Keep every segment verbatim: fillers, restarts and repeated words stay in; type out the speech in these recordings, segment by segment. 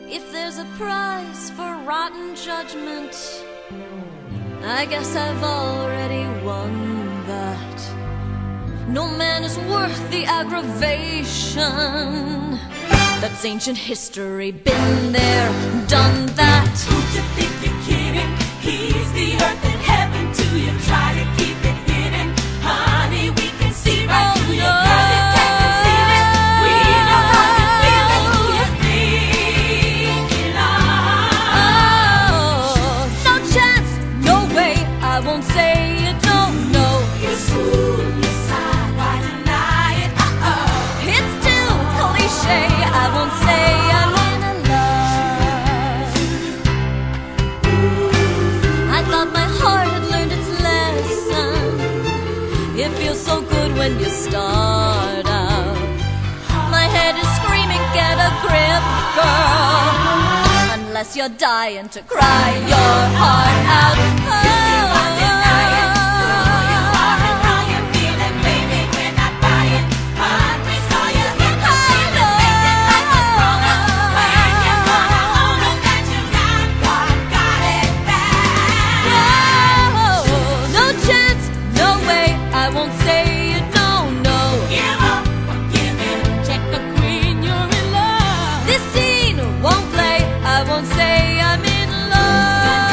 If there's a prize for rotten judgment, I guess I've already won that. No man is worth the aggravation. That's ancient history, been there, done that. Who you think you're kidding? He's the earth and heaven to you. Try to keep it hidden, honey, we can see right Oh, through no. you. Girl, you can't conceal it. We know how you feel and who you're thinking of. Oh, no chance, no way, I won't say you don't know. You fool, you sigh, why deny it? Uh-oh. It's too cliche, I won't say I'm in a love. I thought my heart had learned its lesson. It feels so good when you start out. My head is screaming, get a grip, girl. Unless you're dying to cry your heart out. Oh. I won't say you don't know. Give up or give in. Check the queen, you're in love. This scene won't play. I won't say I'm in love.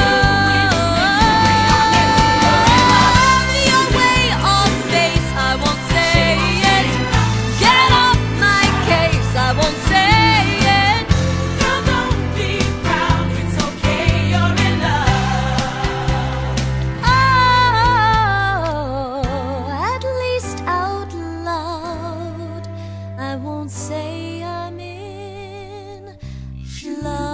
Your way off base, I won't say it. Get off my case, I won't say it. Girl, don't be proud, it's okay, you're in love. Oh, at least out loud, I won't say I'm in love.